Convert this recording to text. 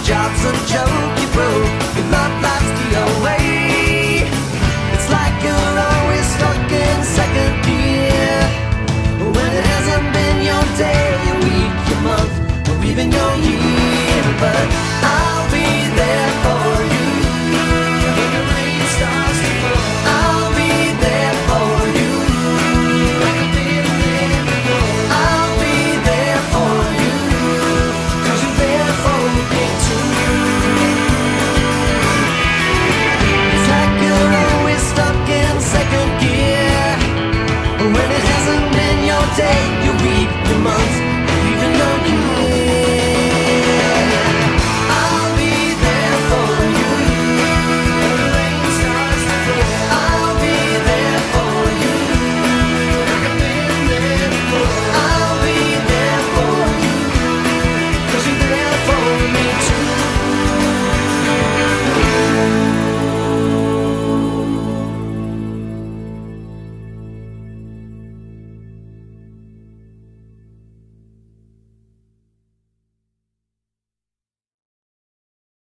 job's a joke, you broke, your love life's the away. It's like you're always stuck in second gear, when it hasn't been your day, your week, your month, or even your year. But